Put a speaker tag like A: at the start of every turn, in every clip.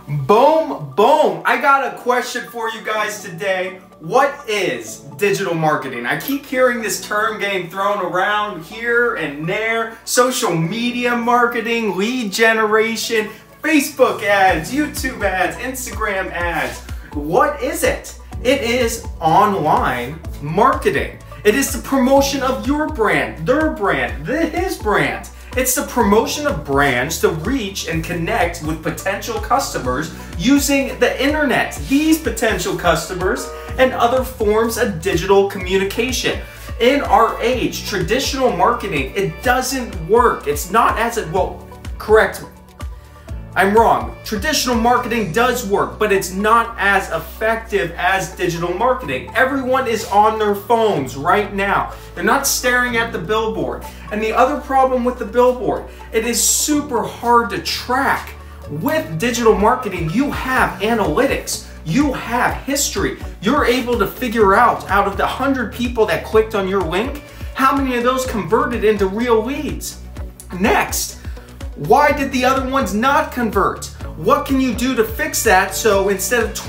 A: Boom, boom. I got a question for you guys today. What is digital marketing? I keep hearing this term getting thrown around here and there. Social media marketing, lead generation, Facebook ads, YouTube ads, Instagram ads. What is it? It is online marketing. It is the promotion of your brand, their brand, his brand. It's the promotion of brands to reach and connect with potential customers using the internet, these potential customers, and other forms of digital communication. In our age, traditional marketing, it doesn't work. It's not as it, well, correct me. I'm wrong. Traditional marketing does work, but it's not as effective as digital marketing. Everyone is on their phones right now. They're not staring at the billboard. And the other problem with the billboard, it is super hard to track. With digital marketing, you have analytics. You have history. You're able to figure out of the 100 people that clicked on your link, how many of those converted into real leads. Next, why did the other ones not convert? What can you do to fix that so instead of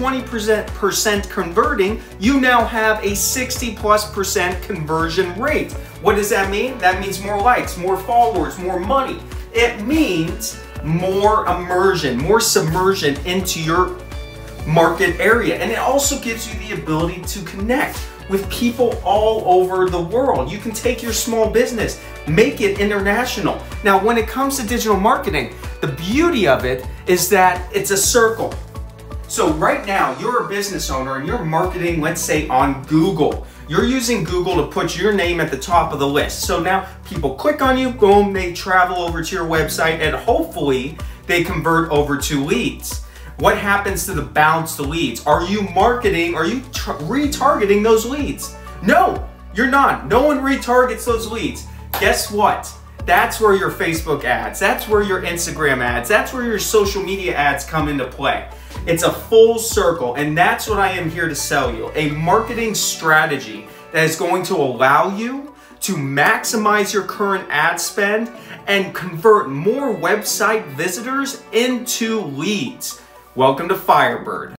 A: 20% converting, you now have a 60+% conversion rate? What does that mean? That means more likes, more followers, more money. It means more immersion, more submersion into your market area. And it also gives you the ability to connect with people all over the world. You can take your small business, make it international. Now, when it comes to digital marketing, the beauty of it is that it's a circle. So right now, you're a business owner and you're marketing, let's say on Google. You're using Google to put your name at the top of the list. So now people click on you, boom, they travel over to your website, and hopefully they convert over to leads. What happens to the bounced leads? Are you marketing? Are you retargeting those leads? No, you're not. No one retargets those leads. Guess what? That's where your Facebook ads, that's where your Instagram ads, that's where your social media ads come into play. It's a full circle, and that's what I am here to sell you. A marketing strategy that is going to allow you to maximize your current ad spend and convert more website visitors into leads. Welcome to Firebird.